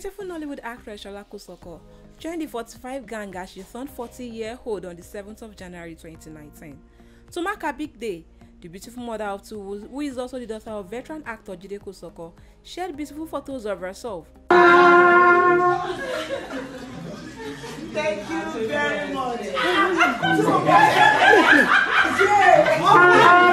beautiful Nollywood actress Sola Kosoko joined the 45 gang as she turned 40-year-old on the 7th of January 2019. To mark her big day, the beautiful mother of two, who is also the daughter of veteran actor Jide Kosoko, shared beautiful photos of herself. Thank you very much.